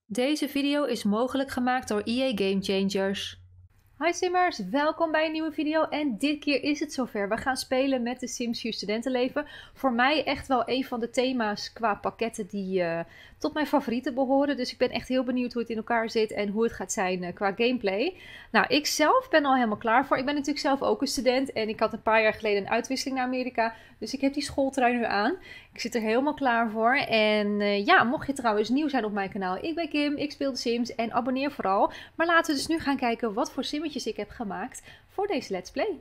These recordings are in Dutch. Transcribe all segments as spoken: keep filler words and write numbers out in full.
Deze video is mogelijk gemaakt door E A Game Changers. Hi Simmers, welkom bij een nieuwe video en dit keer is het zover. We gaan spelen met de Sims vier Studentenleven. Voor mij echt wel een van de thema's qua pakketten die uh, tot mijn favorieten behoren. Dus ik ben echt heel benieuwd hoe het in elkaar zit en hoe het gaat zijn uh, qua gameplay. Nou, ik zelf ben al helemaal klaar voor. Ik ben natuurlijk zelf ook een student en ik had een paar jaar geleden een uitwisseling naar Amerika. Dus ik heb die schooltrui nu aan. Ik zit er helemaal klaar voor. En uh, ja, mocht je trouwens nieuw zijn op mijn kanaal, ik ben Kim, ik speel de Sims en abonneer vooral. Maar laten we dus nu gaan kijken wat voor simmetjes ik heb gemaakt voor deze Let's Play.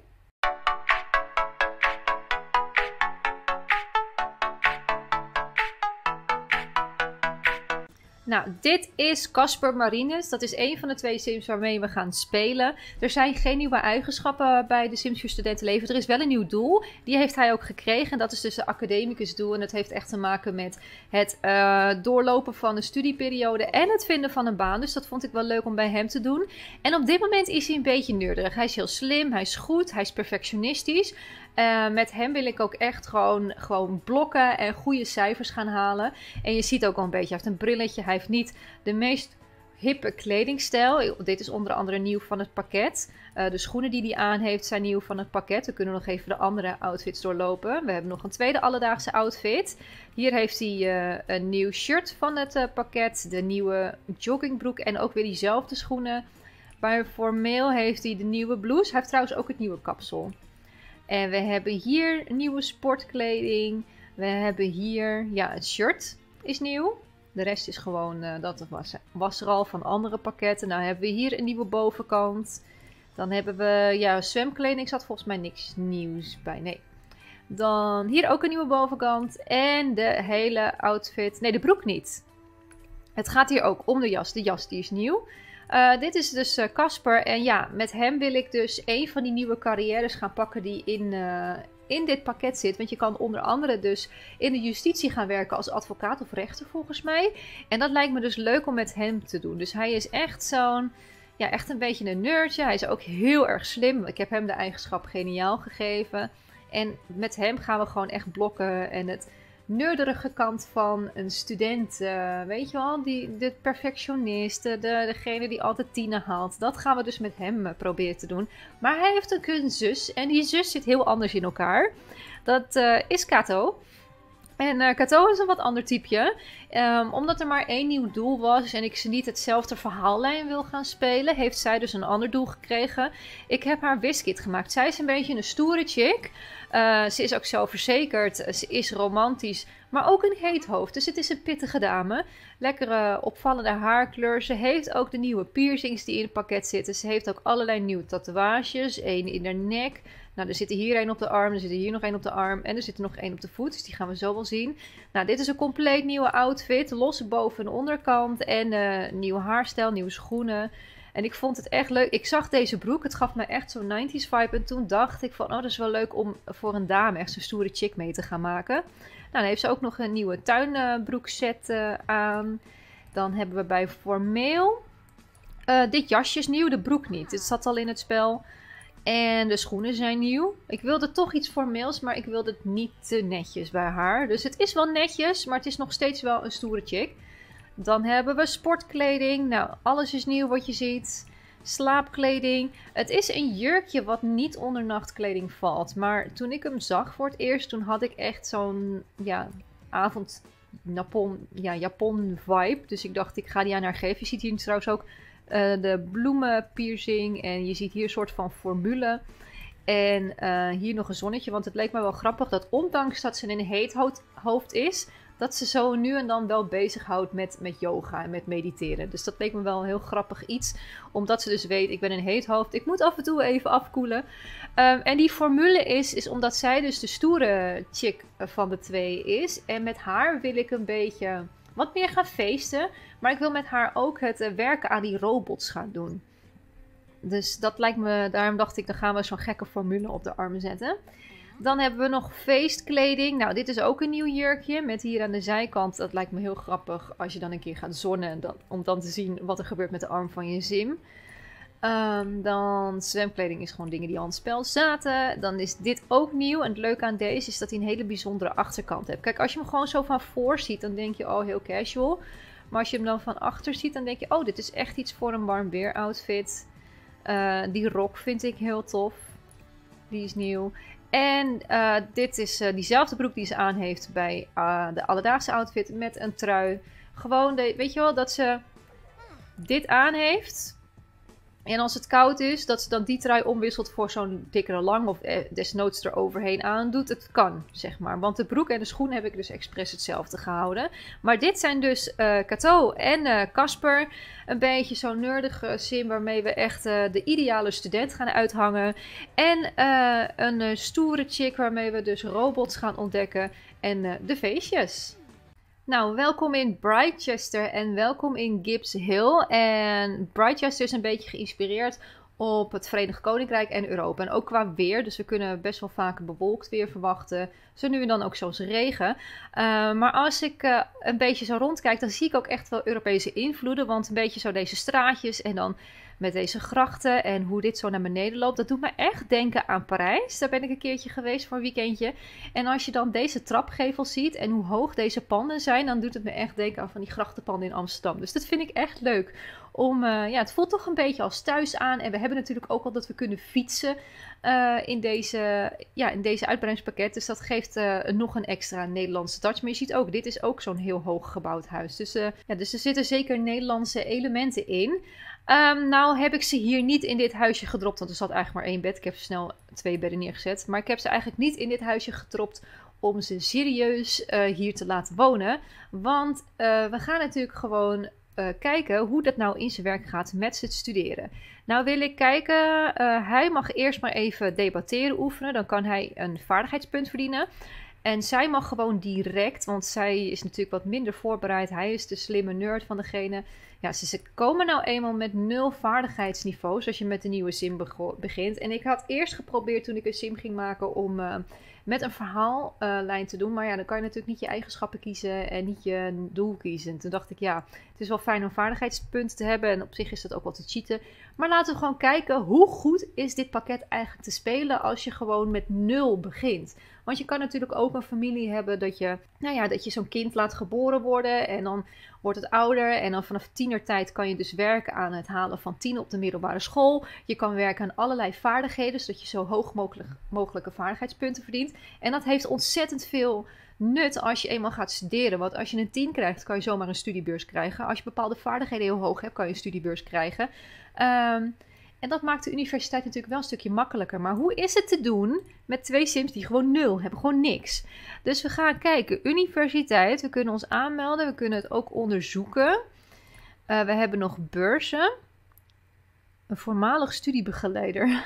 Nou, dit is Casper Marinus. Dat is een van de twee Sims waarmee we gaan spelen. Er zijn geen nieuwe eigenschappen bij de Sims vier Studentenleven. Er is wel een nieuw doel. Die heeft hij ook gekregen. En dat is dus de academicus doel. En dat heeft echt te maken met het uh, doorlopen van een studieperiode en het vinden van een baan. Dus dat vond ik wel leuk om bij hem te doen. En op dit moment is hij een beetje nerdig. Hij is heel slim, hij is goed, hij is perfectionistisch. Uh, met hem wil ik ook echt gewoon, gewoon blokken en goede cijfers gaan halen. En je ziet ook al een beetje, hij heeft een brilletje. Hij heeft niet de meest hippe kledingstijl. Dit is onder andere nieuw van het pakket. Uh, de schoenen die hij aan heeft zijn nieuw van het pakket. We kunnen nog even de andere outfits doorlopen. We hebben nog een tweede alledaagse outfit. Hier heeft hij uh, een nieuw shirt van het uh, pakket. De nieuwe joggingbroek en ook weer diezelfde schoenen. Bij formeel heeft hij de nieuwe blouse. Hij heeft trouwens ook het nieuwe kapsel. En we hebben hier nieuwe sportkleding. We hebben hier, ja, het shirt is nieuw. De rest is gewoon, uh, dat was, was er al van andere pakketten. Nou hebben we hier een nieuwe bovenkant. Dan hebben we, ja, zwemkleding. Zat volgens mij niks nieuws bij, nee. Dan hier ook een nieuwe bovenkant. En de hele outfit, nee, de broek niet. Het gaat hier ook om de jas. De jas die is nieuw. Uh, dit is dus Casper uh, en ja, met hem wil ik dus een van die nieuwe carrières gaan pakken die in, uh, in dit pakket zit. Want je kan onder andere dus in de justitie gaan werken als advocaat of rechter volgens mij. En dat lijkt me dus leuk om met hem te doen. Dus hij is echt zo'n, ja, echt een beetje een nerdje. Hij is ook heel erg slim. Ik heb hem de eigenschap geniaal gegeven. En met hem gaan we gewoon echt blokken en het nerderige kant van een student, uh, weet je wel, die, de perfectionist, de, degene die altijd tienen haalt. Dat gaan we dus met hem uh, proberen te doen. Maar hij heeft een zus en die zus zit heel anders in elkaar. Dat uh, is Kato. En uh, Kato is een wat ander typeje. Um, omdat er maar één nieuw doel was en ik ze niet hetzelfde verhaallijn wil gaan spelen, heeft zij dus een ander doel gekregen. Ik heb haar Wiskit gemaakt. Zij is een beetje een stoere chick. Uh, ze is ook zelfverzekerd. Ze is romantisch, maar ook een heet hoofd. Dus het is een pittige dame. Lekkere opvallende haarkleur. Ze heeft ook de nieuwe piercings die in het pakket zitten. Ze heeft ook allerlei nieuwe tatoeages. Eén in haar nek. Nou, er zit hier één op de arm, er zit hier nog één op de arm en er zit er nog één op de voet. Dus die gaan we zo wel zien. Nou, dit is een compleet nieuwe outfit. Losse boven- en onderkant en uh, nieuwe haarstijl, nieuwe schoenen. En ik vond het echt leuk. Ik zag deze broek, het gaf me echt zo'n nineties vibe. En toen dacht ik van, oh, dat is wel leuk om voor een dame echt zo'n stoere chick mee te gaan maken. Nou, dan heeft ze ook nog een nieuwe tuinbroekset uh, aan. Dan hebben we bij formeel uh, dit jasje is nieuw, de broek niet. Dit zat al in het spel. En de schoenen zijn nieuw. Ik wilde toch iets formeels, maar ik wilde het niet te netjes bij haar. Dus het is wel netjes, maar het is nog steeds wel een stoere chick. Dan hebben we sportkleding. Nou, alles is nieuw wat je ziet. Slaapkleding. Het is een jurkje wat niet onder nachtkleding valt. Maar toen ik hem zag voor het eerst, toen had ik echt zo'n, ja, avond Japon, ja, Japon vibe. Dus ik dacht, ik ga die aan haar geven. Je ziet hier trouwens ook Uh, de bloemenpiercing en je ziet hier een soort van formule en uh, hier nog een zonnetje, want het leek me wel grappig dat ondanks dat ze een heet hoofd is, dat ze zo nu en dan wel bezighoudt met, met yoga en met mediteren. Dus dat leek me wel een heel grappig iets, omdat ze dus weet, ik ben een heet hoofd, ik moet af en toe even afkoelen. Um, en die formule is, is omdat zij dus de stoere chick van de twee is en met haar wil ik een beetje wat meer gaan feesten. Maar ik wil met haar ook het uh, werken aan die robots gaan doen. Dus dat lijkt me, daarom dacht ik, dan gaan we zo'n gekke formule op de armen zetten. Dan hebben we nog feestkleding. Nou, dit is ook een nieuw jurkje met hier aan de zijkant. Dat lijkt me heel grappig als je dan een keer gaat zonnen. Dan, om dan te zien wat er gebeurt met de arm van je sim. Um, dan zwemkleding is gewoon dingen die al in het spel zaten. Dan is dit ook nieuw. En het leuke aan deze is dat hij een hele bijzondere achterkant heeft. Kijk, als je hem gewoon zo van voor ziet, dan denk je, oh, heel casual. Maar als je hem dan van achter ziet, dan denk je, oh, dit is echt iets voor een warm weer outfit. Uh, die rok vind ik heel tof. Die is nieuw. En uh, dit is uh, diezelfde broek die ze aan heeft bij uh, de alledaagse outfit met een trui. Gewoon, de, weet je wel, dat ze dit aan heeft. En als het koud is, dat ze dan die trui omwisselt voor zo'n dikkere lang of desnoods eroverheen aandoet. Het kan, zeg maar. Want de broek en de schoen heb ik dus expres hetzelfde gehouden. Maar dit zijn dus uh, Cato en Casper. Uh, een beetje zo'n nerdige sim waarmee we echt uh, de ideale student gaan uithangen. En uh, een uh, stoere chick waarmee we dus robots gaan ontdekken. En uh, de feestjes. Nou, welkom in Brightchester en welkom in Gibbs Hill. En Brightchester is een beetje geïnspireerd op het Verenigd Koninkrijk en Europa. En ook qua weer, dus we kunnen best wel vaak bewolkt weer verwachten. Zo nu en dan ook zoals regen. Uh, maar als ik uh, een beetje zo rondkijk, dan zie ik ook echt wel Europese invloeden. Want een beetje zo deze straatjes en dan met deze grachten en hoe dit zo naar beneden loopt. Dat doet me echt denken aan Parijs. Daar ben ik een keertje geweest voor een weekendje. En als je dan deze trapgevels ziet en hoe hoog deze panden zijn, dan doet het me echt denken aan van die grachtenpanden in Amsterdam. Dus dat vind ik echt leuk. Om, uh, ja, het voelt toch een beetje als thuis aan. En we hebben natuurlijk ook al dat we kunnen fietsen uh, in, deze, ja, in deze uitbreidingspakket. Dus dat geeft uh, nog een extra Nederlandse touch. Maar je ziet ook, dit is ook zo'n heel hoog gebouwd huis. Dus, uh, ja, dus er zitten zeker Nederlandse elementen in. Um, nou heb ik ze hier niet in dit huisje gedropt, want er zat eigenlijk maar één bed. Ik heb snel twee bedden neergezet. Maar ik heb ze eigenlijk niet in dit huisje gedropt om ze serieus uh, hier te laten wonen. Want uh, we gaan natuurlijk gewoon uh, kijken hoe dat nou in zijn werk gaat met het studeren. Nou wil ik kijken, uh, hij mag eerst maar even debatteren oefenen. Dan kan hij een vaardigheidspunt verdienen. En zij mag gewoon direct, want zij is natuurlijk wat minder voorbereid. Hij is de slimme nerd van degene. Ja, ze, ze komen nou eenmaal met nul vaardigheidsniveaus als je met een nieuwe sim begint. En ik had eerst geprobeerd toen ik een sim ging maken om uh, met een verhaallijn uh, te doen. Maar ja, dan kan je natuurlijk niet je eigenschappen kiezen en niet je doel kiezen. Toen dacht ik, ja, het is wel fijn om vaardigheidspunten te hebben. En op zich is dat ook wel te cheaten. Maar laten we gewoon kijken, hoe goed is dit pakket eigenlijk te spelen als je gewoon met nul begint. Want je kan natuurlijk ook een familie hebben dat je, nou ja, dat je zo'n kind laat geboren worden en dan wordt het ouder. En dan vanaf tienertijd kan je dus werken aan het halen van tien op de middelbare school. Je kan werken aan allerlei vaardigheden, zodat je zo hoog mogelijk, mogelijke vaardigheidspunten verdient. En dat heeft ontzettend veel nut als je eenmaal gaat studeren. Want als je een tien krijgt, kan je zomaar een studiebeurs krijgen. Als je bepaalde vaardigheden heel hoog hebt, kan je een studiebeurs krijgen. Um, En dat maakt de universiteit natuurlijk wel een stukje makkelijker. Maar hoe is het te doen met twee sims die gewoon nul hebben? Gewoon niks. Dus we gaan kijken. Universiteit. We kunnen ons aanmelden. We kunnen het ook onderzoeken. Uh, we hebben nog beurzen. Een voormalig studiebegeleider.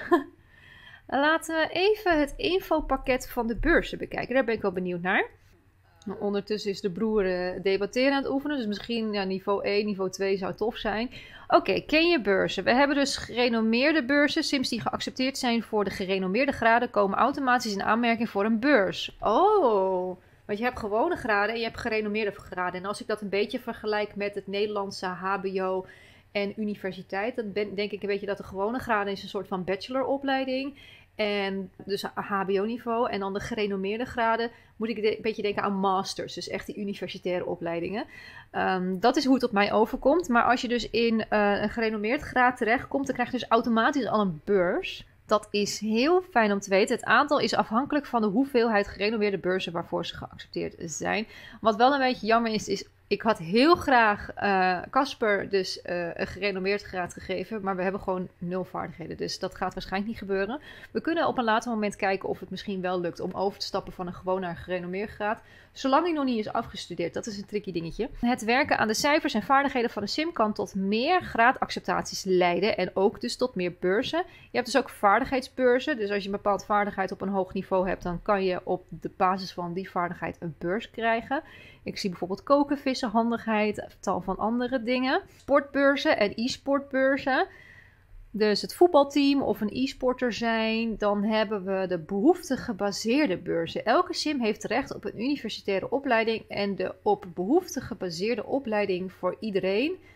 Laten we even het infopakket van de beurzen bekijken. Daar ben ik wel benieuwd naar. Ondertussen is de broer uh, debatteren aan het oefenen. Dus misschien ja, niveau één, niveau twee zou tof zijn. Oké, okay, ken je beurzen? We hebben dus gerenommeerde beurzen. Sims die geaccepteerd zijn voor de gerenommeerde graden komen automatisch in aanmerking voor een beurs. Oh, want je hebt gewone graden en je hebt gerenommeerde graden. En als ik dat een beetje vergelijk met het Nederlandse H B O en universiteit, dan ben, denk ik een beetje dat de gewone graden is een soort van bacheloropleiding. En dus H B O-niveau. En dan de gerenommeerde graden moet ik een beetje denken aan masters. Dus echt die universitaire opleidingen. Um, dat is hoe het op mij overkomt. Maar als je dus in uh, een gerenommeerd graad terechtkomt, dan krijg je dus automatisch al een beurs. Dat is heel fijn om te weten. Het aantal is afhankelijk van de hoeveelheid gerenommeerde beurzen waarvoor ze geaccepteerd zijn. Wat wel een beetje jammer is, is ik had heel graag Casper uh, dus uh, een gerenommeerd graad gegeven. Maar we hebben gewoon nul vaardigheden. Dus dat gaat waarschijnlijk niet gebeuren. We kunnen op een later moment kijken of het misschien wel lukt om over te stappen van een gewoon naar een gerenommeerd graad. Zolang hij nog niet is afgestudeerd. Dat is een tricky dingetje. Het werken aan de cijfers en vaardigheden van de sim kan tot meer graadacceptaties leiden. En ook dus tot meer beurzen. Je hebt dus ook vaardigheidsbeurzen. Dus als je een bepaalde vaardigheid op een hoog niveau hebt, dan kan je op de basis van die vaardigheid een beurs krijgen. Ik zie bijvoorbeeld koken, vissen, handigheid, tal van andere dingen. Sportbeurzen en e-sportbeurzen. Dus het voetbalteam of een e-sporter zijn. Dan hebben we de behoeftegebaseerde beurzen. Elke sim heeft recht op een universitaire opleiding. En de op behoefte gebaseerde opleiding voor iedereen.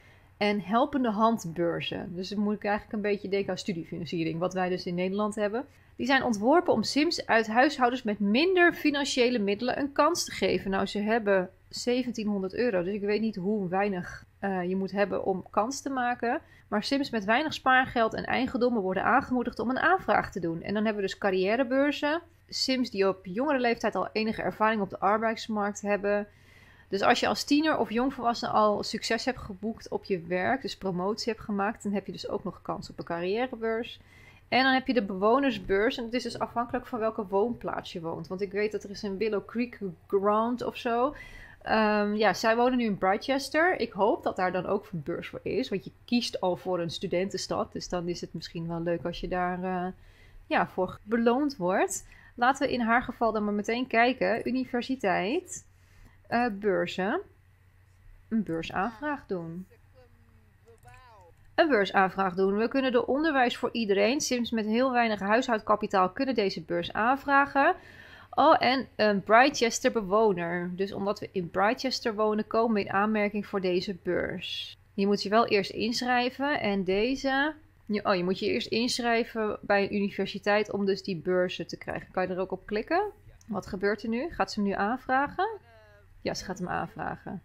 en helpende handbeurzen. Dus dan moet ik eigenlijk een beetje denken aan studiefinanciering, wat wij dus in Nederland hebben. Die zijn ontworpen om Sims uit huishoudens met minder financiële middelen een kans te geven. Nou, ze hebben zeventienhonderd euro, dus ik weet niet hoe weinig uh, je moet hebben om kans te maken. Maar Sims met weinig spaargeld en eigendommen worden aangemoedigd om een aanvraag te doen. En dan hebben we dus carrièrebeurzen. Sims die op jongere leeftijd al enige ervaring op de arbeidsmarkt hebben. Dus als je als tiener of jongvolwassene al succes hebt geboekt op je werk, dus promotie hebt gemaakt, dan heb je dus ook nog kans op een carrièrebeurs. En dan heb je de bewonersbeurs. En het is dus afhankelijk van welke woonplaats je woont. Want ik weet dat er is een Willow Creek Ground of zo. Um, ja, zij wonen nu in Britechester. Ik hoop dat daar dan ook een beurs voor is. Want je kiest al voor een studentenstad. Dus dan is het misschien wel leuk als je daar uh, ja, voor beloond wordt. Laten we in haar geval dan maar meteen kijken. Universiteit. Uh, beurzen. Een beursaanvraag doen. Een beursaanvraag doen. We kunnen de onderwijs voor iedereen. Sims met heel weinig huishoudkapitaal kunnen deze beurs aanvragen. Oh, en een Britechester bewoner. Dus omdat we in Britechester wonen, komen we in aanmerking voor deze beurs. Je moet je wel eerst inschrijven. En deze... Oh, je moet je eerst inschrijven bij een universiteit om dus die beurzen te krijgen. Kan je er ook op klikken? Wat gebeurt er nu? Gaat ze hem nu aanvragen? Ja, ze gaat hem aanvragen.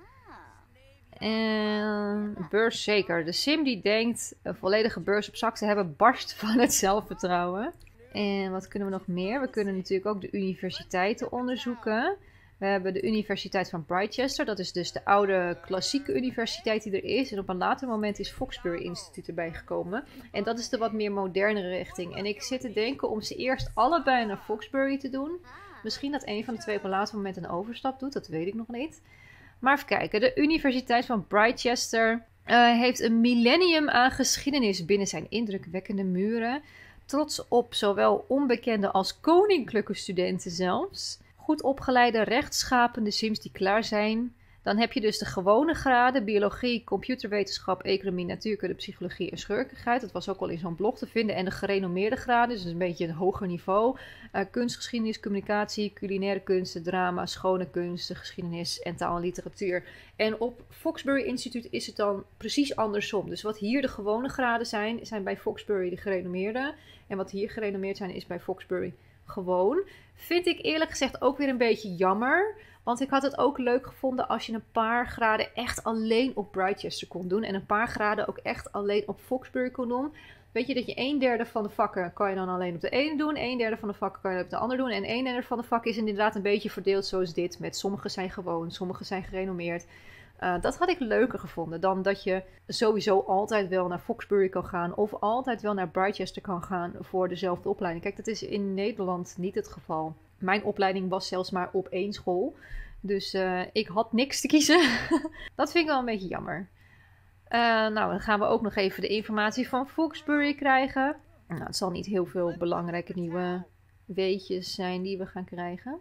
En beurs zeker. De sim die denkt een volledige beurs op zak te hebben, barst van het zelfvertrouwen. En wat kunnen we nog meer? We kunnen natuurlijk ook de universiteiten onderzoeken. We hebben de Universiteit van Britechester. Dat is dus de oude klassieke universiteit die er is. En op een later moment is Foxbury Instituut erbij gekomen. En dat is de wat meer modernere richting. En ik zit te denken om ze eerst allebei naar Foxbury te doen. Misschien dat een van de twee op een later moment een overstap doet. Dat weet ik nog niet. Maar even kijken. De Universiteit van Britechester uh, heeft een millennium aan geschiedenis binnen zijn indrukwekkende muren. Trots op zowel onbekende als koninklijke studenten zelfs. Goed opgeleide, rechtschapende Sims die klaar zijn. Dan heb je dus de gewone graden. Biologie, computerwetenschap, economie, natuurkunde, psychologie en schurkigheid. Dat was ook al in zo'n blog te vinden. En de gerenommeerde graden, dus een beetje een hoger niveau. Uh, kunstgeschiedenis, communicatie, culinaire kunsten, drama, schone kunsten, geschiedenis en taal en literatuur. En op Foxbury Instituut is het dan precies andersom. Dus wat hier de gewone graden zijn, zijn bij Foxbury de gerenommeerde. En wat hier gerenommeerd zijn, is bij Foxbury gewoon. Vind ik eerlijk gezegd ook weer een beetje jammer. Want ik had het ook leuk gevonden als je een paar graden echt alleen op Britechester kon doen. En een paar graden ook echt alleen op Foxbury kon doen. Weet je dat je een derde van de vakken kan je dan alleen op de ene doen. Een derde van de vakken kan je op de andere doen. En een derde van de vakken is inderdaad een beetje verdeeld zoals dit. Met sommige zijn gewoon, sommige zijn gerenommeerd. Uh, dat had ik leuker gevonden dan dat je sowieso altijd wel naar Foxbury kan gaan. Of altijd wel naar Britechester kan gaan voor dezelfde opleiding. Kijk, dat is in Nederland niet het geval. Mijn opleiding was zelfs maar op één school. Dus uh, ik had niks te kiezen. Dat vind ik wel een beetje jammer. Uh, nou, dan gaan we ook nog even de informatie van Foxbury krijgen. Nou, het zal niet heel veel belangrijke nieuwe weetjes zijn die we gaan krijgen.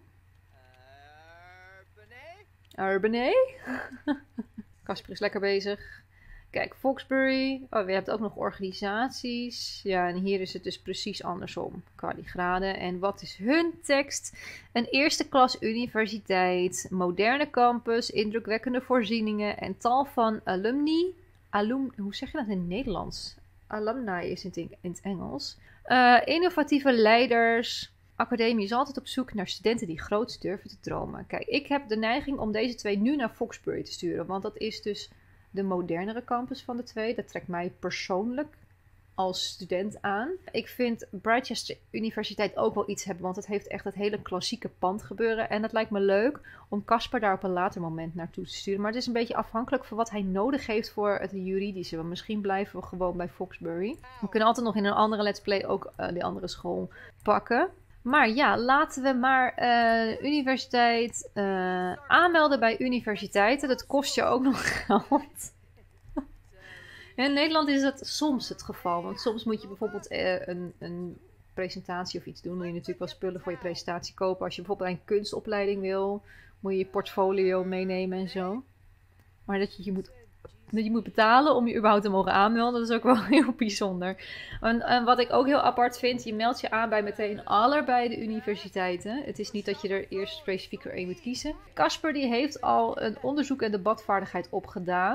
Urbanay. Casper is lekker bezig. Kijk, Foxbury. Oh, we hebben ook nog organisaties. Ja, en hier is het dus precies andersom. Qua die graden. En wat is hun tekst? Een eerste klas universiteit. Moderne campus. Indrukwekkende voorzieningen. En tal van alumni. Alum, hoe zeg je dat in het Nederlands? Alumni is het in, in het Engels. Uh, innovatieve leiders. Academie is altijd op zoek naar studenten die groots durven te dromen. Kijk, ik heb de neiging om deze twee nu naar Foxbury te sturen. Want dat is dus de modernere campus van de twee. Dat trekt mij persoonlijk als student aan. Ik vind Britechester Universiteit ook wel iets hebben. Want het heeft echt het hele klassieke pand gebeuren. En het lijkt me leuk om Casper daar op een later moment naartoe te sturen. Maar het is een beetje afhankelijk van wat hij nodig heeft voor het juridische. Want misschien blijven we gewoon bij Foxbury. We kunnen altijd nog in een andere let's play ook uh, die andere school pakken. Maar ja, laten we maar uh, universiteit uh, aanmelden bij universiteiten. Dat kost je ook nog geld. In Nederland is dat soms het geval. Want soms moet je bijvoorbeeld uh, een, een presentatie of iets doen. Moet je natuurlijk wel spullen voor je presentatie kopen. Als je bijvoorbeeld een kunstopleiding wil, moet je je portfolio meenemen en zo. Maar dat je je moet... dat je moet betalen om je überhaupt te mogen aanmelden. Dat is ook wel heel bijzonder. En, en wat ik ook heel apart vind, je meldt je aan bij meteen allebei de universiteiten. Het is niet dat je er eerst specifiek voor één moet kiezen. Casper die heeft al een onderzoek en debatvaardigheid opgedaan.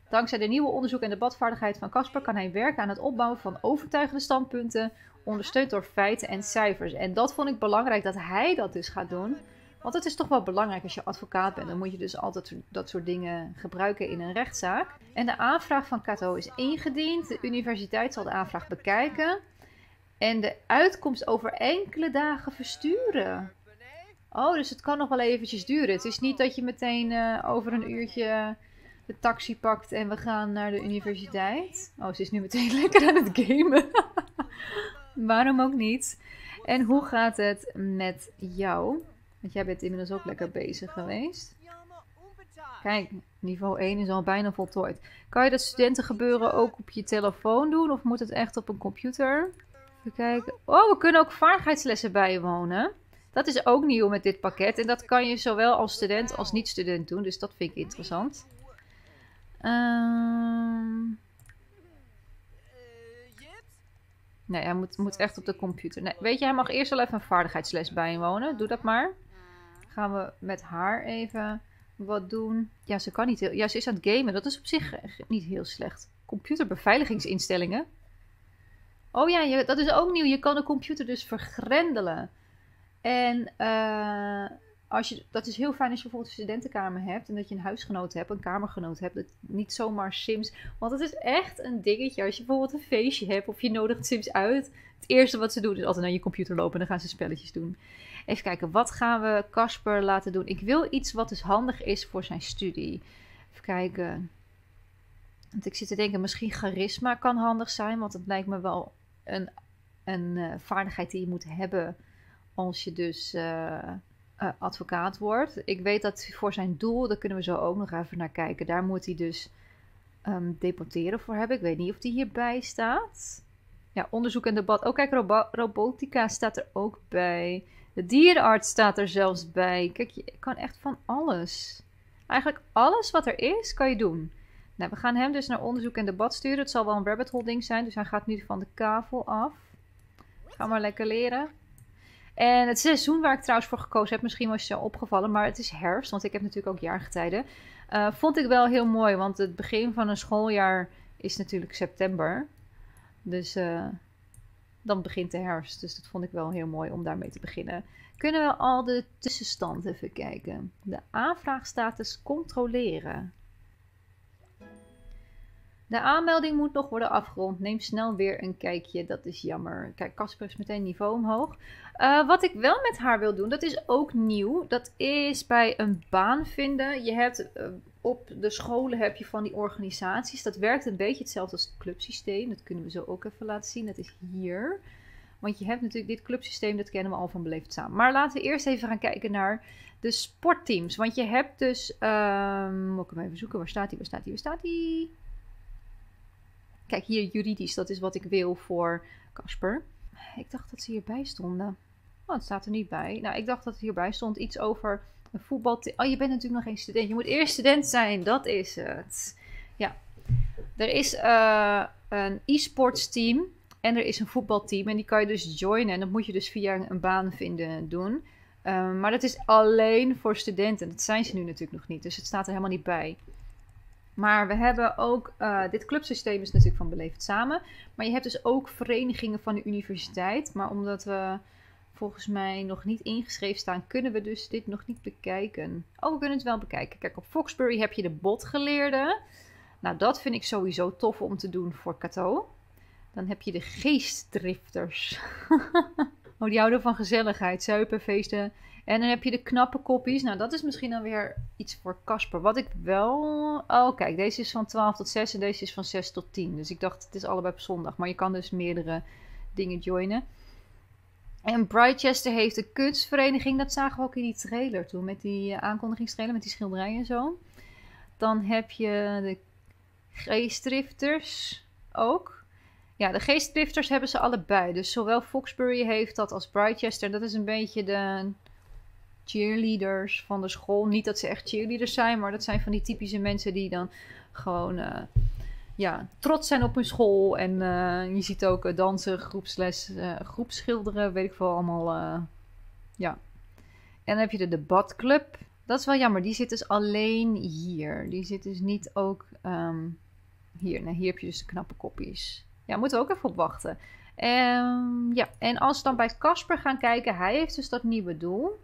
Dankzij de nieuwe onderzoek en debatvaardigheid van Casper kan hij werken aan het opbouwen van overtuigende standpunten, ondersteund door feiten en cijfers. En dat vond ik belangrijk, dat hij dat dus gaat doen. Want het is toch wel belangrijk als je advocaat bent. Dan moet je dus altijd dat soort dingen gebruiken in een rechtszaak. En de aanvraag van Cato is ingediend. De universiteit zal de aanvraag bekijken. En de uitkomst over enkele dagen versturen. Oh, dus het kan nog wel eventjes duren. Het is niet dat je meteen uh, over een uurtje de taxi pakt en we gaan naar de universiteit. Oh, ze is nu meteen lekker aan het gamen. Waarom ook niet? En hoe gaat het met jou? Want jij bent inmiddels ook lekker bezig geweest. Kijk, niveau één is al bijna voltooid. Kan je dat studentengebeuren ook op je telefoon doen? Of moet het echt op een computer? Even kijken. Oh, we kunnen ook vaardigheidslessen bijwonen. Dat is ook nieuw met dit pakket. En dat kan je zowel als student als niet-student doen. Dus dat vind ik interessant. Um... Nee, hij moet, moet echt op de computer. Nee, weet je, hij mag eerst wel even een vaardigheidsles bijwonen. Doe dat maar. Gaan we met haar even wat doen. Ja, ze kan niet heel... Ja, ze is aan het gamen. Dat is op zich niet heel slecht. Computerbeveiligingsinstellingen. Oh ja, je, dat is ook nieuw. Je kan de computer dus vergrendelen. En uh, als je, dat is heel fijn als je bijvoorbeeld een studentenkamer hebt. En dat je een huisgenoot hebt, een kamergenoot hebt. Dat niet zomaar Sims. Want het is echt een dingetje. Als je bijvoorbeeld een feestje hebt of je nodigt Sims uit. Het eerste wat ze doen is altijd naar je computer lopen en dan gaan ze spelletjes doen. Even kijken, wat gaan we Casper laten doen? Ik wil iets wat dus handig is voor zijn studie. Even kijken. Want ik zit te denken, misschien charisma kan handig zijn. Want het lijkt me wel een, een uh, vaardigheid die je moet hebben als je dus uh, uh, advocaat wordt. Ik weet dat voor zijn doel, daar kunnen we zo ook nog even naar kijken. Daar moet hij dus um, deporteren voor hebben. Ik weet niet of die hierbij staat. Ja, onderzoek en debat. Oh, kijk, robo robotica staat er ook bij. De dierenarts staat er zelfs bij. Kijk, je kan echt van alles. Eigenlijk alles wat er is, kan je doen. Nou, we gaan hem dus naar onderzoek en debat sturen. Het zal wel een rabbit hole ding zijn, dus hij gaat nu van de kavel af. Ga maar lekker leren. En het seizoen waar ik trouwens voor gekozen heb, misschien was je al opgevallen, maar het is herfst, want ik heb natuurlijk ook jaargetijden. Uh, vond ik wel heel mooi, want het begin van een schooljaar is natuurlijk september. Dus uh, dan begint de herfst, dus dat vond ik wel heel mooi om daarmee te beginnen. Kunnen we al de tussenstand even kijken. De aanvraagstatus controleren. De aanmelding moet nog worden afgerond. Neem snel weer een kijkje. Dat is jammer. Kijk, Casper is meteen niveau omhoog. Uh, wat ik wel met haar wil doen, dat is ook nieuw. Dat is bij een baan vinden. Je hebt uh, op de scholen heb je van die organisaties. Dat werkt een beetje hetzelfde als het clubsysteem. Dat kunnen we zo ook even laten zien. Dat is hier. Want je hebt natuurlijk dit clubsysteem, dat kennen we al van Beleefd Samen. Maar laten we eerst even gaan kijken naar de sportteams. Want je hebt dus... Um, moet ik hem even zoeken. Waar staat hij? Waar staat hij? Waar staat hij? Kijk, hier juridisch. Dat is wat ik wil voor Casper. Ik dacht dat ze hierbij stonden. Oh, het staat er niet bij. Nou, ik dacht dat het hierbij stond. Iets over een voetbalteam. Oh, je bent natuurlijk nog geen student. Je moet eerst student zijn. Dat is het. Ja. Er is uh, een e-sports team. En er is een voetbalteam. En die kan je dus joinen. En dat moet je dus via een baan vinden doen. Um, maar dat is alleen voor studenten. Dat zijn ze nu natuurlijk nog niet. Dus het staat er helemaal niet bij. Maar we hebben ook, uh, dit clubsysteem is natuurlijk van Beleefd Samen. Maar je hebt dus ook verenigingen van de universiteit. Maar omdat we volgens mij nog niet ingeschreven staan, kunnen we dus dit nog niet bekijken. Oh, we kunnen het wel bekijken. Kijk, op Foxbury heb je de botgeleerden. Nou, dat vind ik sowieso tof om te doen voor Cato. Dan heb je de geestdrifters. Oh, die houden van gezelligheid, zuipen, feesten. En dan heb je de knappe koppies. Nou, dat is misschien dan weer iets voor Casper. Wat ik wel... Oh, kijk, deze is van twaalf tot zes en deze is van zes tot tien. Dus ik dacht, het is allebei op zondag. Maar je kan dus meerdere dingen joinen. En Brightchester heeft een kunstvereniging. Dat zagen we ook in die trailer toen. Met die aankondigingstrailer, met die schilderijen en zo. Dan heb je de geestdrifters ook. Ja, de geestdrifters hebben ze allebei. Dus zowel Foxbury heeft dat als Brightchester. Dat is een beetje de cheerleaders van de school. Niet dat ze echt cheerleaders zijn, maar dat zijn van die typische mensen die dan gewoon uh, ja, trots zijn op hun school. En uh, je ziet ook uh, dansen, groepsles, uh, groepsschilderen, weet ik veel allemaal. Uh, ja. En dan heb je de debatclub. Dat is wel jammer. Die zit dus alleen hier. Die zit dus niet ook um, hier. Nou, hier heb je dus de knappe kopjes. Ja, moeten we ook even op wachten. Um, ja, en als we dan bij Casper gaan kijken. Hij heeft dus dat nieuwe doel.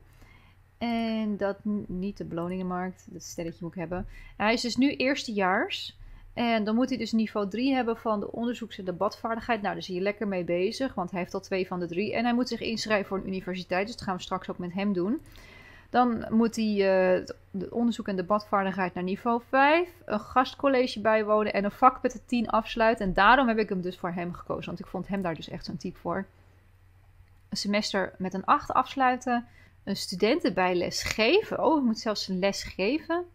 En dat niet de beloningenmarkt. Dat stelletje moet ik hebben. Hij is dus nu eerstejaars. En dan moet hij dus niveau drie hebben van de onderzoeks- en debatvaardigheid. Nou, daar is hij lekker mee bezig. Want hij heeft al twee van de drie. En hij moet zich inschrijven voor een universiteit. Dus dat gaan we straks ook met hem doen. Dan moet hij uh, de onderzoek- en debatvaardigheid naar niveau vijf. Een gastcollege bijwonen. En een vak met de tien afsluiten. En daarom heb ik hem dus voor hem gekozen. Want ik vond hem daar dus echt zo'n type voor. Een semester met een acht afsluiten. Een studentenbijles geven. Oh, ik moet zelfs een les geven.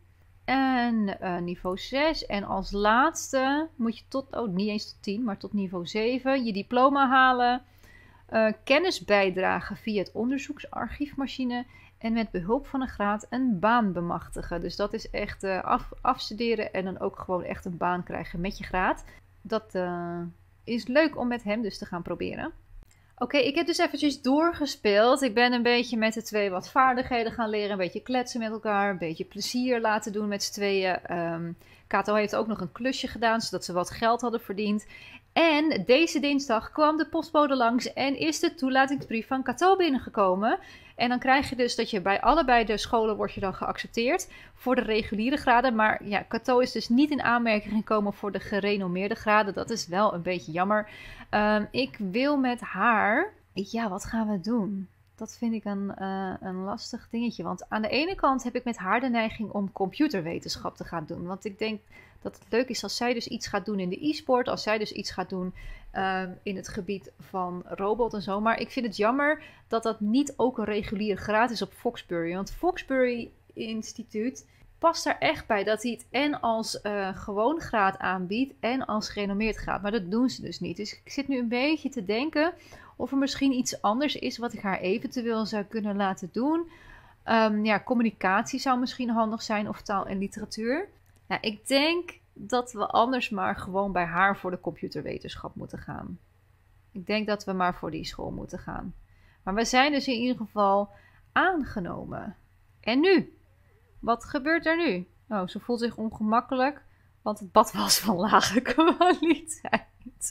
En uh, niveau zes. En als laatste moet je tot, oh niet eens tot tien, maar tot niveau zeven je diploma halen. Uh, kennis bijdragen via het onderzoeksarchiefmachine. En met behulp van een graad een baan bemachtigen. Dus dat is echt uh, af, afstuderen en dan ook gewoon echt een baan krijgen met je graad. Dat uh, is leuk om met hem dus te gaan proberen. Oké, okay, ik heb dus eventjes doorgespeeld. Ik ben een beetje met de twee wat vaardigheden gaan leren. Een beetje kletsen met elkaar. Een beetje plezier laten doen met z'n tweeën. Um, Kato heeft ook nog een klusje gedaan, zodat ze wat geld hadden verdiend. En deze dinsdag kwam de postbode langs en is de toelatingsbrief van Kato binnengekomen. En dan krijg je dus dat je bij allebei de scholen word je dan geaccepteerd voor de reguliere graden. Maar ja, Kato is dus niet in aanmerking gekomen voor de gerenommeerde graden. Dat is wel een beetje jammer. Um, ik wil met haar... Ja, wat gaan we doen? Dat vind ik een, uh, een lastig dingetje. Want aan de ene kant heb ik met haar de neiging om computerwetenschap te gaan doen. Want ik denk dat het leuk is als zij dus iets gaat doen in de e-sport. Als zij dus iets gaat doen uh, in het gebied van robot en zo. Maar ik vind het jammer dat dat niet ook een reguliere graad is op Foxbury. Want Foxbury Instituut past daar echt bij dat hij het en als uh, gewoon graad aanbiedt en als gerenommeerd graad. Maar dat doen ze dus niet. Dus ik zit nu een beetje te denken of er misschien iets anders is wat ik haar eventueel zou kunnen laten doen. Um, ja, communicatie zou misschien handig zijn of taal en literatuur. Ja, ik denk dat we anders maar gewoon bij haar voor de computerwetenschap moeten gaan. Ik denk dat we maar voor die school moeten gaan. Maar we zijn dus in ieder geval aangenomen. En nu? Wat gebeurt er nu? Oh, ze voelt zich ongemakkelijk, want het bad was van lage kwaliteit.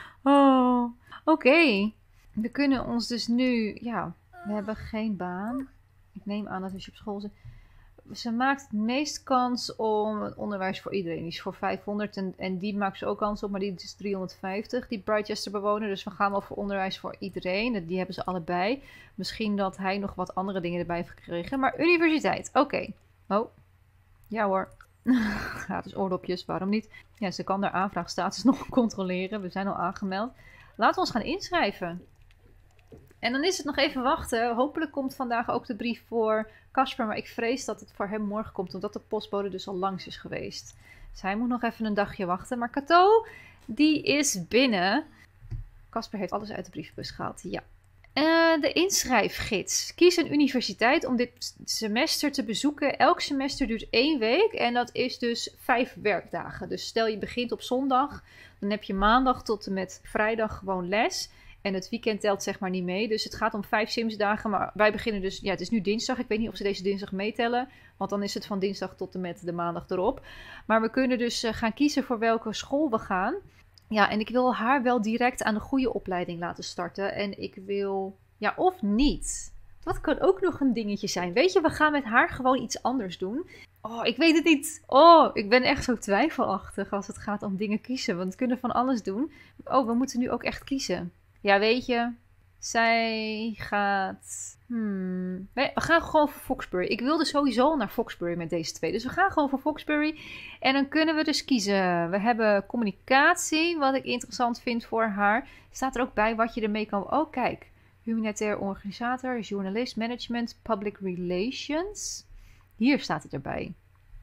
Oh, oké. Okay. We kunnen ons dus nu... Ja, we hebben geen baan. Ik neem aan dat als je op school zit... Ze maakt het meest kans om het onderwijs voor iedereen. Die is voor vijfhonderd en, en die maakt ze ook kans op, maar die is driehonderdvijftig, die Brightchester bewoner. Dus we gaan wel voor onderwijs voor iedereen. Die hebben ze allebei. Misschien dat hij nog wat andere dingen erbij heeft gekregen. Maar universiteit, oké. Okay. Oh, ja hoor. Gratis oordopjes, waarom niet? Ja, ze kan haar aanvraagstatus nog controleren. We zijn al aangemeld. Laten we ons gaan inschrijven. En dan is het nog even wachten. Hopelijk komt vandaag ook de brief voor Casper. Maar ik vrees dat het voor hem morgen komt. Omdat de postbode dus al langs is geweest. Dus hij moet nog even een dagje wachten. Maar Kato, die is binnen. Casper heeft alles uit de brievenbus gehaald. Ja. Uh, de inschrijfgids. Kies een universiteit om dit semester te bezoeken. Elk semester duurt één week. En dat is dus vijf werkdagen. Dus stel je begint op zondag. Dan heb je maandag tot en met vrijdag gewoon les. En het weekend telt zeg maar niet mee. Dus het gaat om vijf simsdagen. Maar wij beginnen dus... Ja, het is nu dinsdag. Ik weet niet of ze deze dinsdag meetellen. Want dan is het van dinsdag tot en met de maandag erop. Maar we kunnen dus uh, gaan kiezen voor welke school we gaan. Ja, en ik wil haar wel direct aan de goede opleiding laten starten. En ik wil... Ja, of niet. Dat kan ook nog een dingetje zijn. Weet je, we gaan met haar gewoon iets anders doen. Oh, ik weet het niet. Oh, ik ben echt zo twijfelachtig als het gaat om dingen kiezen. Want we kunnen van alles doen. Oh, we moeten nu ook echt kiezen. Ja, weet je, zij gaat... Hmm, we gaan gewoon voor Foxbury. Ik wilde sowieso naar Foxbury met deze twee. Dus we gaan gewoon voor Foxbury. En dan kunnen we dus kiezen. We hebben communicatie, wat ik interessant vind voor haar. Staat er ook bij wat je ermee kan... Oh, kijk. Humanitair organisator, journalist, management, public relations. Hier staat het erbij.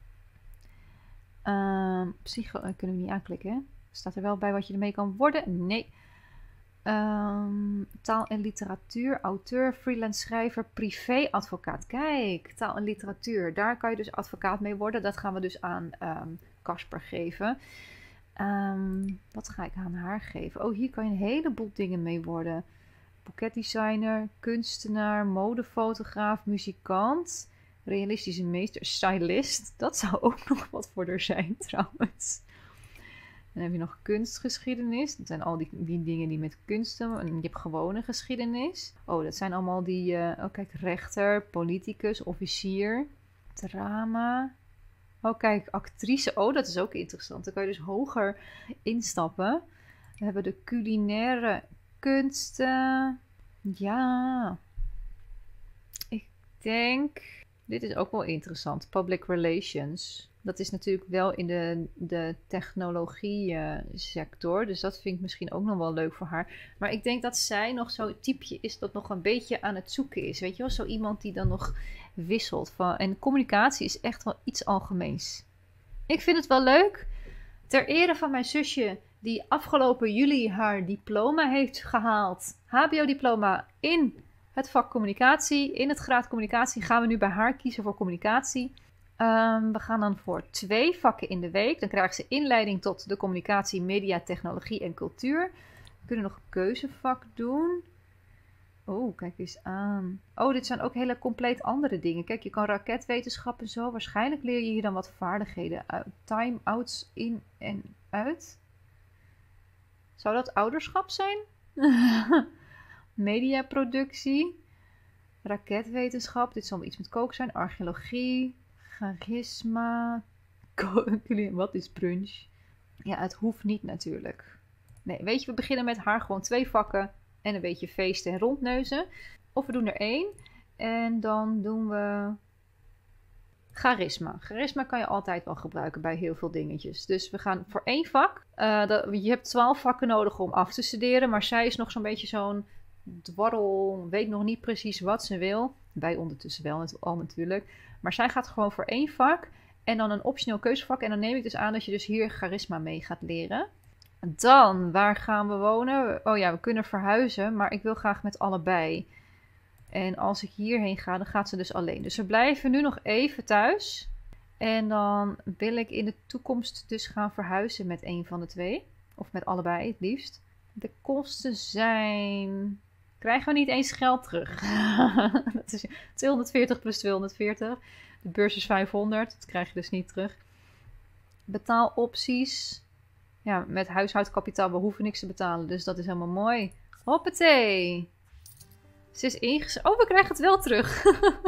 Uh, psycho... Kunnen we niet aanklikken, hè? Staat er wel bij wat je ermee kan worden? Nee. Um, taal en literatuur, auteur, freelance schrijver, privéadvocaat. Kijk, taal en literatuur. Daar kan je dus advocaat mee worden. Dat gaan we dus aan um, Casper geven. Um, wat ga ik aan haar geven? Oh, hier kan je een heleboel dingen mee worden. Boeketdesigner, kunstenaar, modefotograaf, muzikant, Realistische meester, stylist. Dat zou ook nog wat voor er zijn trouwens. Dan heb je nog kunstgeschiedenis. Dat zijn al die, die dingen die met kunsten. En je hebt gewone geschiedenis. Oh, dat zijn allemaal die... Uh, oh, kijk, rechter, politicus, officier, drama. Oh, kijk, actrice. Oh, dat is ook interessant. Dan kan je dus hoger instappen. We hebben de culinaire kunsten. Ja. Ik denk... Dit is ook wel interessant. Public relations. Dat is natuurlijk wel in de, de technologie uh, sector. Dus dat vind ik misschien ook nog wel leuk voor haar. Maar ik denk dat zij nog zo'n typeje is dat nog een beetje aan het zoeken is. Weet je wel, zo iemand die dan nog wisselt. Van, en communicatie is echt wel iets algemeens. Ik vind het wel leuk. Ter ere van mijn zusje die afgelopen juli haar diploma heeft gehaald. H B O-diploma in het vak communicatie. In het graad communicatie gaan we nu bij haar kiezen voor communicatie. Um, we gaan dan voor twee vakken in de week. Dan krijgen ze inleiding tot de communicatie, media, technologie en cultuur. We kunnen nog een keuzevak doen. Oh, kijk eens aan. Oh, dit zijn ook hele compleet andere dingen. Kijk, je kan raketwetenschap en zo. Waarschijnlijk leer je hier dan wat vaardigheden uit. Time-outs in en uit. Zou dat ouderschap zijn? Mediaproductie. Raketwetenschap. Dit zal iets met kook zijn. Archeologie. Charisma. Wat is brunch? Ja, het hoeft niet natuurlijk. Nee, weet je, we beginnen met haar gewoon twee vakken. En een beetje feesten en rondneuzen. Of we doen er één. En dan doen we charisma. Charisma kan je altijd wel gebruiken bij heel veel dingetjes. Dus we gaan voor één vak. Uh, dat, je hebt twaalf vakken nodig om af te studeren. Maar zij is nog zo'n beetje zo'n dwarrel. Weet nog niet precies wat ze wil. Wij ondertussen wel al natuurlijk. Maar zij gaat gewoon voor één vak. En dan een optioneel keuzevak. En dan neem ik dus aan dat je dus hier charisma mee gaat leren. Dan, waar gaan we wonen? Oh ja, we kunnen verhuizen, maar ik wil graag met allebei. En als ik hierheen ga, dan gaat ze dus alleen. Dus we blijven nu nog even thuis. En dan wil ik in de toekomst dus gaan verhuizen met een van de twee. Of met allebei, het liefst. De kosten zijn... Krijgen we niet eens geld terug. Dat is tweehonderdveertig plus tweehonderdveertig. De beurs is vijfhonderd, dat krijg je dus niet terug. Betaalopties... Ja, met huishoudkapitaal, we hoeven niks te betalen. Dus dat is helemaal mooi. Hoppatee. Ze is ingezet. Oh, we krijgen het wel terug.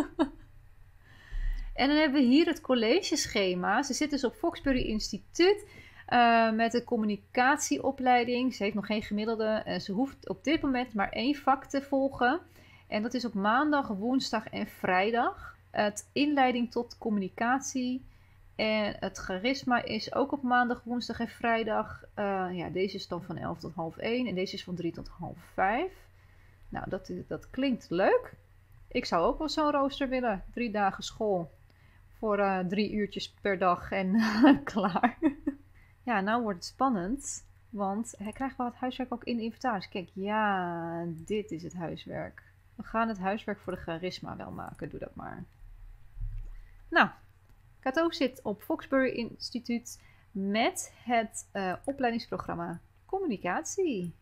En dan hebben we hier het collegeschema. Ze zit dus op Foxbury Instituut. Uh, met de communicatieopleiding. Ze heeft nog geen gemiddelde. Uh, ze hoeft op dit moment maar één vak te volgen. En dat is op maandag, woensdag en vrijdag. Het inleiding tot communicatie. En het charisma is ook op maandag, woensdag en vrijdag. Uh, ja, deze is dan van elf tot half één. En deze is van drie tot half vijf. Nou, dat, dat klinkt leuk. Ik zou ook wel zo'n rooster willen. Drie dagen school. Voor uh, drie uurtjes per dag en klaar. Ja, nou wordt het spannend. Want hij krijgt wel het huiswerk ook in de inventaris. Kijk, ja, dit is het huiswerk. We gaan het huiswerk voor de charisma wel maken. Doe dat maar. Nou. Kato zit op Foxbury Instituut met het uh, opleidingsprogramma Communicatie.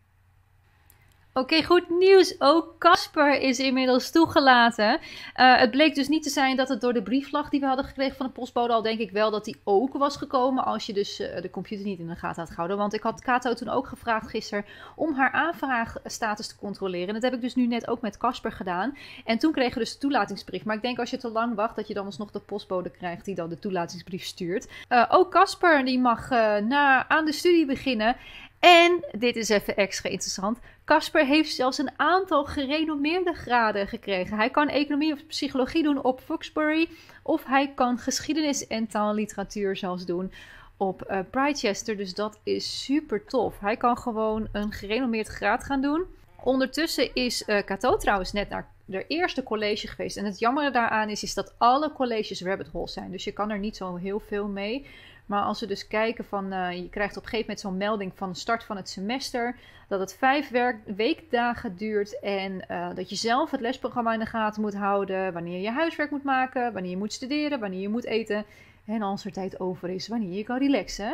Oké, okay, goed nieuws. Ook Casper is inmiddels toegelaten. Uh, het bleek dus niet te zijn dat het door de briefvlag die we hadden gekregen van de postbode, al denk ik wel dat die ook was gekomen als je dus uh, de computer niet in de gaten had gehouden. Want ik had Kato toen ook gevraagd gisteren om haar aanvraagstatus te controleren. En dat heb ik dus nu net ook met Casper gedaan. En toen kregen we dus de toelatingsbrief. Maar ik denk als je te lang wacht dat je dan alsnog de postbode krijgt die dan de toelatingsbrief stuurt. Uh, ook Casper die mag uh, na, aan de studie beginnen. En, dit is even extra interessant, Casper heeft zelfs een aantal gerenommeerde graden gekregen. Hij kan economie of psychologie doen op Foxbury, of hij kan geschiedenis en taalliteratuur zelfs doen op uh, Brightchester. Dus dat is super tof. Hij kan gewoon een gerenommeerd graad gaan doen. Ondertussen is uh, Kato trouwens net naar de eerste college geweest. En het jammere daaraan is, is dat alle colleges rabbit holes zijn. Dus je kan er niet zo heel veel mee. Maar als we dus kijken van, uh, je krijgt op een gegeven moment zo'n melding van de start van het semester. Dat het vijf werk- weekdagen duurt. En uh, dat je zelf het lesprogramma in de gaten moet houden. Wanneer je huiswerk moet maken. Wanneer je moet studeren. Wanneer je moet eten. En als er tijd over is, wanneer je kan relaxen.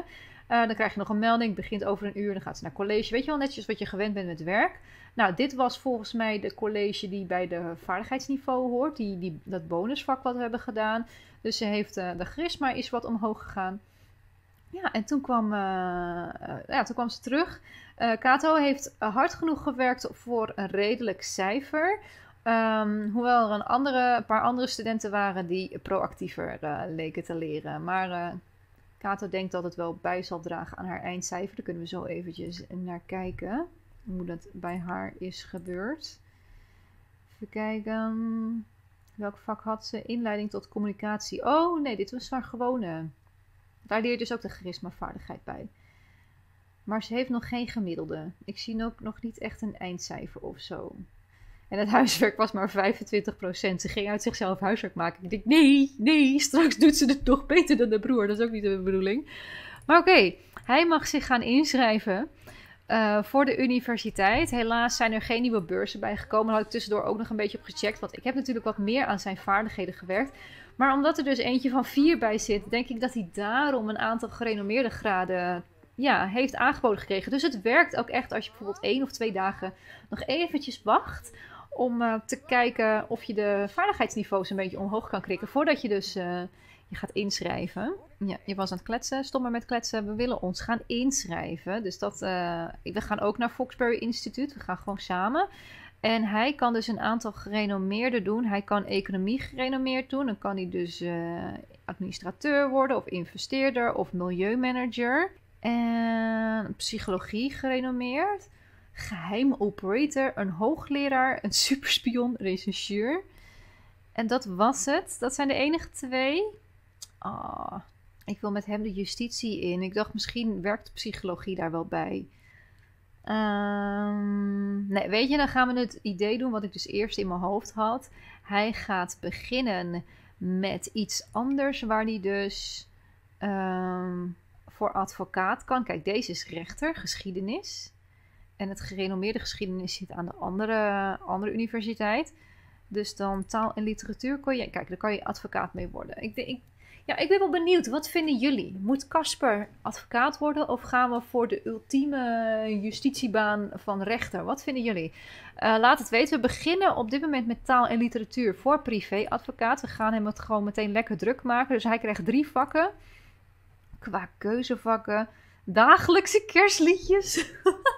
Uh, dan krijg je nog een melding, het begint over een uur, dan gaat ze naar college. Weet je wel, netjes wat je gewend bent met werk. Nou, dit was volgens mij de college die bij de vaardigheidsniveau hoort. Die, die, dat bonusvak wat we hebben gedaan. Dus ze heeft, uh, de charisma is wat omhoog gegaan. Ja, en toen kwam, uh, uh, ja, toen kwam ze terug. Uh, Kato heeft uh, hard genoeg gewerkt voor een redelijk cijfer. Um, hoewel er een, andere, een paar andere studenten waren die proactiever uh, leken te leren. Maar uh, Kato denkt dat het wel bij zal dragen aan haar eindcijfer. Daar kunnen we zo eventjes naar kijken. Hoe dat bij haar is gebeurd. Even kijken. Welk vak had ze? Inleiding tot communicatie. Oh nee, dit was haar gewone. Daar leer je dus ook de charisma-vaardigheid bij. Maar ze heeft nog geen gemiddelde. Ik zie ook nog niet echt een eindcijfer of zo. En het huiswerk was maar vijfentwintig procent. Ze ging uit zichzelf huiswerk maken. Ik denk, nee, nee, straks doet ze het nog beter dan de broer. Dat is ook niet de bedoeling. Maar oké, okay, hij mag zich gaan inschrijven uh, voor de universiteit. Helaas zijn er geen nieuwe beurzen bijgekomen. Daar had ik tussendoor ook nog een beetje op gecheckt. Want ik heb natuurlijk wat meer aan zijn vaardigheden gewerkt. Maar omdat er dus eentje van vier bij zit, denk ik dat hij daarom een aantal gerenommeerde graden ja, heeft aangeboden gekregen. Dus het werkt ook echt als je bijvoorbeeld één of twee dagen nog eventjes wacht om uh, te kijken of je de vaardigheidsniveaus een beetje omhoog kan krikken voordat je dus uh, je gaat inschrijven. Ja, je was aan het kletsen, stop maar met kletsen. We willen ons gaan inschrijven. Dus dat, uh, we gaan ook naar Foxbury Instituut. We gaan gewoon samen. En hij kan dus een aantal gerenommeerden doen. Hij kan economie gerenommeerd doen. Dan kan hij dus uh, administrateur worden of investeerder of milieumanager. En psychologie gerenommeerd. Geheim operator, een hoogleraar, een superspion, rechercheur. En dat was het. Dat zijn de enige twee. Oh, ik wil met hem de justitie in. Ik dacht misschien werkt psychologie daar wel bij. Um, nee, weet je, dan gaan we het idee doen wat ik dus eerst in mijn hoofd had. Hij gaat beginnen met iets anders waar hij dus um, voor advocaat kan. Kijk, deze is rechter, geschiedenis. En het gerenommeerde geschiedenis zit aan de andere, andere universiteit. Dus dan taal en literatuur kon je... Kijk, daar kan je advocaat mee worden. Ik, ik, ja, ik ben wel benieuwd. Wat vinden jullie? Moet Casper advocaat worden? Of gaan we voor de ultieme justitiebaan van rechter? Wat vinden jullie? Uh, laat het weten. We beginnen op dit moment met taal en literatuur voor privéadvocaat. We gaan hem het gewoon meteen lekker druk maken. Dus hij krijgt drie vakken. Qua keuzevakken. Dagelijkse kerstliedjes.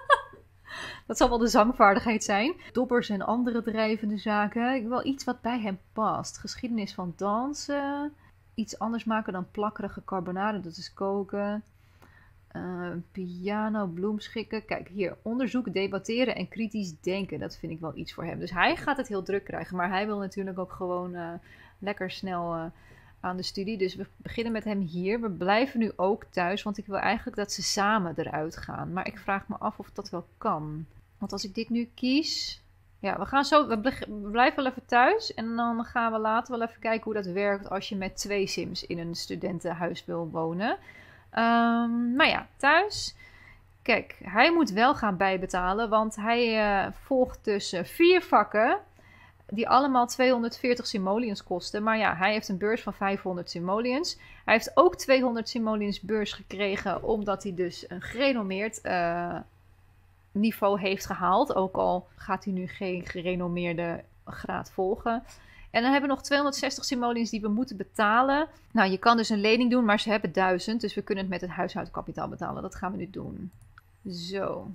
Dat zal wel de zangvaardigheid zijn. Dobbers en andere drijvende zaken. Wel iets wat bij hem past. Geschiedenis van dansen. Iets anders maken dan plakkerige carbonade. Dat is koken. Uh, piano, bloemschikken. Kijk hier. Onderzoek, debatteren en kritisch denken. Dat vind ik wel iets voor hem. Dus hij gaat het heel druk krijgen. Maar hij wil natuurlijk ook gewoon uh, lekker snel uh, aan de studie. Dus we beginnen met hem hier. We blijven nu ook thuis. Want ik wil eigenlijk dat ze samen eruit gaan. Maar ik vraag me af of dat wel kan. Want als ik dit nu kies... Ja, we gaan zo... We blijven wel even thuis. En dan gaan we later wel even kijken hoe dat werkt... als je met twee sims in een studentenhuis wil wonen. Um, maar ja, thuis... Kijk, hij moet wel gaan bijbetalen. Want hij uh, volgt dus uh, vier vakken... die allemaal tweehonderdveertig simoleons kosten. Maar ja, hij heeft een beurs van vijfhonderd simoleons. Hij heeft ook tweehonderd simoleons beurs gekregen... omdat hij dus een gerenommeerd... Uh, niveau heeft gehaald. Ook al gaat hij nu geen gerenommeerde graad volgen. En dan hebben we nog tweehonderdzestig simoleons die we moeten betalen. Nou, je kan dus een lening doen, maar ze hebben duizend. Dus we kunnen het met het huishoudkapitaal betalen. Dat gaan we nu doen. Zo.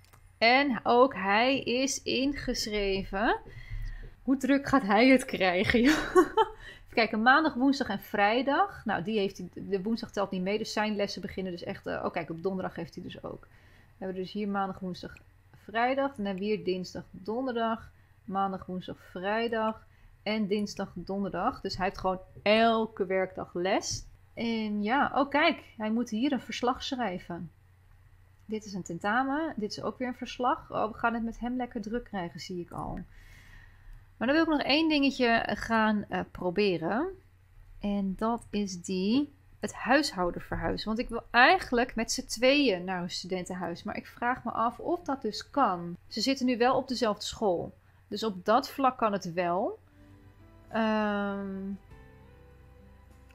En ook hij is ingeschreven. Hoe druk gaat hij het krijgen? Even kijken, maandag, woensdag en vrijdag. Nou, die heeft hij, de woensdag telt niet mee. Dus zijn lessen beginnen dus echt... Uh, oh, kijk, op donderdag heeft hij dus ook. We hebben dus hier maandag, woensdag, vrijdag. Dan hebben we hier dinsdag, donderdag. Maandag, woensdag, vrijdag. En dinsdag, donderdag. Dus hij heeft gewoon elke werkdag les. En ja, oh kijk. Hij moet hier een verslag schrijven. Dit is een tentamen. Dit is ook weer een verslag. Oh, we gaan het met hem lekker druk krijgen, zie ik al. Maar dan wil ik nog één dingetje gaan uh, proberen. En dat is die... het huishouden verhuizen. Want ik wil eigenlijk met z'n tweeën naar een studentenhuis. Maar ik vraag me af of dat dus kan. Ze zitten nu wel op dezelfde school. Dus op dat vlak kan het wel. Um,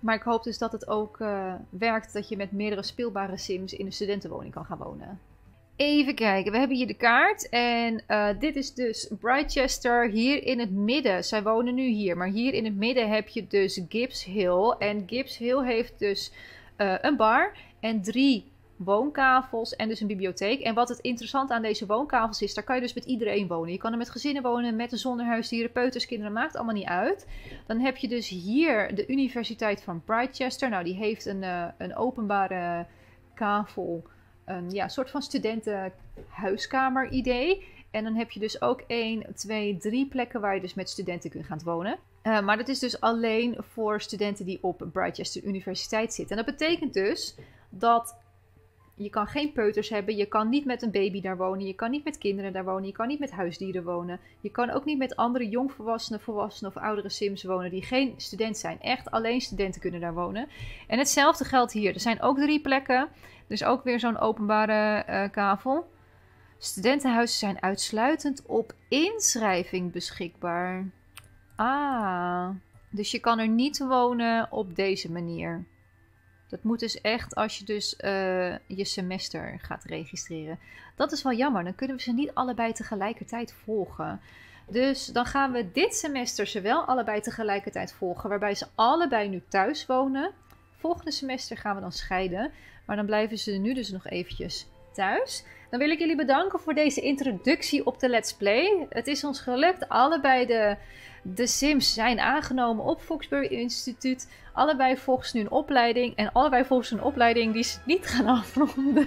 Maar ik hoop dus dat het ook uh, werkt dat je met meerdere speelbare Sims in een studentenwoning kan gaan wonen. Even kijken, we hebben hier de kaart en uh, dit is dus Brightchester hier in het midden. Zij wonen nu hier, maar hier in het midden heb je dus Gibbs Hill. En Gibbs Hill heeft dus uh, een bar en drie woonkavels en dus een bibliotheek. En wat het interessante aan deze woonkavels is, daar kan je dus met iedereen wonen. Je kan er met gezinnen wonen, met en zonder huisdieren, peuters, kinderen, maakt allemaal niet uit. Dan heb je dus hier de Universiteit van Brightchester. Nou, die heeft een, uh, een openbare kavel. Een ja, soort van studentenhuiskamer idee. En dan heb je dus ook één, twee, drie plekken waar je dus met studenten kunt gaan wonen. Uh, maar dat is dus alleen voor studenten die op Brightchester Universiteit zitten. En dat betekent dus dat je kan geen peuters hebben. Je kan niet met een baby daar wonen. Je kan niet met kinderen daar wonen. Je kan niet met huisdieren wonen. Je kan ook niet met andere jongvolwassenen, volwassenen of oudere Sims wonen die geen student zijn. Echt alleen studenten kunnen daar wonen. En hetzelfde geldt hier. Er zijn ook drie plekken. Er is ook weer zo'n openbare uh, kavel. Studentenhuizen zijn uitsluitend op inschrijving beschikbaar. Ah, dus je kan er niet wonen op deze manier. Dat moet dus echt als je dus uh, je semester gaat registreren. Dat is wel jammer, dan kunnen we ze niet allebei tegelijkertijd volgen. Dus dan gaan we dit semester ze wel allebei tegelijkertijd volgen, waarbij ze allebei nu thuis wonen. Volgende semester gaan we dan scheiden, maar dan blijven ze nu dus nog eventjes thuis. Dan wil ik jullie bedanken voor deze introductie op de Let's Play. Het is ons gelukt. Allebei de, de Sims zijn aangenomen op Foxbury Instituut. Allebei volgen ze nu een opleiding. En allebei volgen ze een opleiding die ze niet gaan afronden.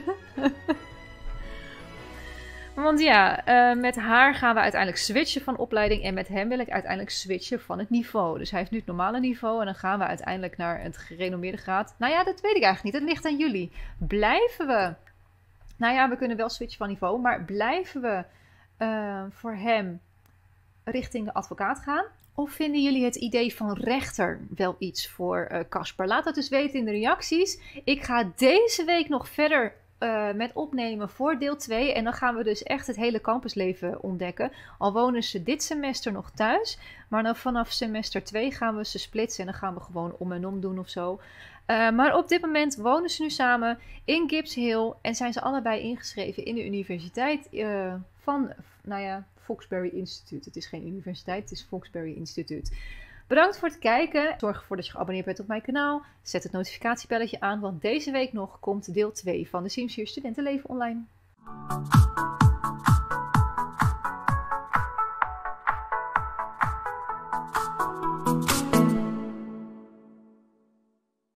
Want ja, uh, met haar gaan we uiteindelijk switchen van opleiding. En met hem wil ik uiteindelijk switchen van het niveau. Dus hij heeft nu het normale niveau. En dan gaan we uiteindelijk naar het gerenommeerde graad. Nou ja, dat weet ik eigenlijk niet. Dat ligt aan jullie. Blijven we... Nou ja, we kunnen wel switchen van niveau. Maar blijven we uh, voor hem richting de advocaat gaan? Of vinden jullie het idee van rechter wel iets voor Casper? Uh, Laat dat dus weten in de reacties. Ik ga deze week nog verder uh, met opnemen voor deel twee. En dan gaan we dus echt het hele campusleven ontdekken. Al wonen ze dit semester nog thuis. Maar dan vanaf semester twee gaan we ze splitsen. En dan gaan we gewoon om en om doen of zo. Uh, maar op dit moment wonen ze nu samen in Gibbs Hill. En zijn ze allebei ingeschreven in de universiteit uh, van, nou ja, Foxbury Instituut. Het is geen universiteit, het is Foxbury Instituut. Bedankt voor het kijken. Zorg ervoor dat je geabonneerd bent op mijn kanaal. Zet het notificatiebelletje aan, want deze week nog komt deel twee van de Sims vier Studentenleven online.